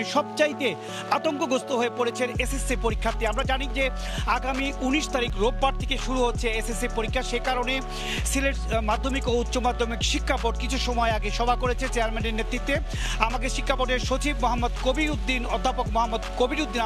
সবচাইতে আতঙ্কগ্রস্ত হয়ে পড়েছেন এসএসসি পরীক্ষার্থী। আমরা জানি যে আগামী 19 তারিখ রোববার থেকে শুরু হচ্ছে এসএসসি পরীক্ষা। সে কারণে সিলেট মাধ্যমিক ও উচ্চ মাধ্যমিক শিক্ষা বোর্ড কিছু সময় আগে সভা করেছে চেয়ারম্যানের নেতৃত্বে। আমাকে শিক্ষা বোর্ডের সচিব অধ্যাপক মোহাম্মদ কবির উদ্দিন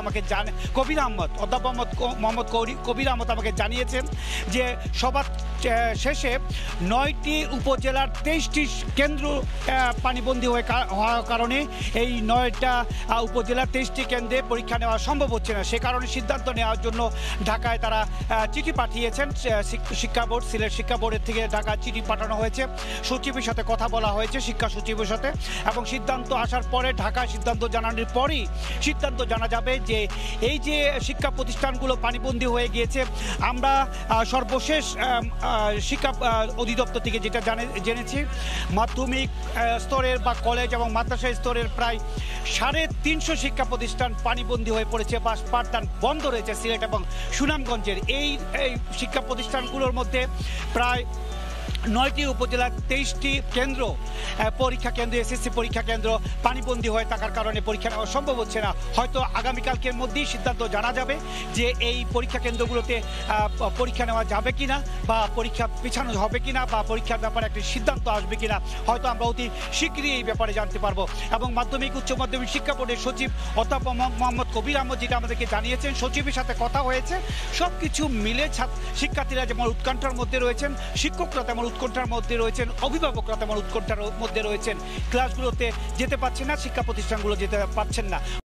আমাকে জানিয়েছেন যে সভা শেষে 9টি উপজেলার 23টি কেন্দ্র পানিবন্দী হওয়ার কারণে এই 9টা উপজেলার 23টি কেন্দ্রে পরীক্ষা নেওয়া সম্ভব হচ্ছে না। সে কারণে সিদ্ধান্ত নেওয়ার জন্য ঢাকায় তারা চিঠি পাঠিয়েছেন। সিলেট শিক্ষা বোর্ডের থেকে ঢাকায় চিঠি পাঠানো হয়েছে, সচিবের সাথে কথা বলা হয়েছে, শিক্ষা সচিবের সাথে, এবং সিদ্ধান্ত আসার পরে ঢাকায় সিদ্ধান্ত জানানোর পরই সিদ্ধান্ত জানা যাবে যে এই যে শিক্ষা প্রতিষ্ঠানগুলো পানিবন্দী হয়ে গিয়েছে। আমরা সর্বশেষ শিক্ষা অধিদপ্তর থেকে যেটা জেনেছি, মাধ্যমিক স্তরের বা কলেজ এবং মাদ্রাসা স্তরের প্রায় 350 শিক্ষা প্রতিষ্ঠান পানিবন্দী হয়ে পড়েছে বা পাঠদান বন্ধ রয়েছে সিলেট এবং সুনামগঞ্জের। এই শিক্ষা প্রতিষ্ঠানগুলোর মধ্যে প্রায় 9টি উপজেলার 23টি কেন্দ্র পরীক্ষা কেন্দ্র, এসএসসি পরীক্ষা কেন্দ্র পানিবন্দী হয়ে থাকার কারণে পরীক্ষা নেওয়া সম্ভব হচ্ছে না। হয়তো আগামীকালকের মধ্যেই সিদ্ধান্ত জানা যাবে যে এই পরীক্ষা কেন্দ্রগুলোতে পরীক্ষা নেওয়া যাবে কিনা বা পরীক্ষা পেছানো হবে কিনা বা পরীক্ষার ব্যাপারে একটি সিদ্ধান্ত আসবে কিনা। হয়তো আমরা অতি শীঘ্রই এই ব্যাপারে জানতে পারবো। এবং মাধ্যমিক উচ্চ মাধ্যমিক শিক্ষা বোর্ডের সচিব অধ্যাপক মোহাম্মদ কবির আহমদ যেটা আমাদেরকে জানিয়েছেন, সচিবের সাথে কথা হয়েছে, সব কিছু মিলে শিক্ষার্থীরা যেমন উৎকণ্ঠার মধ্যে রয়েছেন, শিক্ষকরা তেমন উৎকণ্ঠার মধ্যে রয়েছেন, অভিভাবকরা তেমন উৎকণ্ঠার মধ্যে রয়েছেন। ক্লাসগুলোতে যেতে পারছেন না, শিক্ষা প্রতিষ্ঠানগুলো যেতে পারছেন না।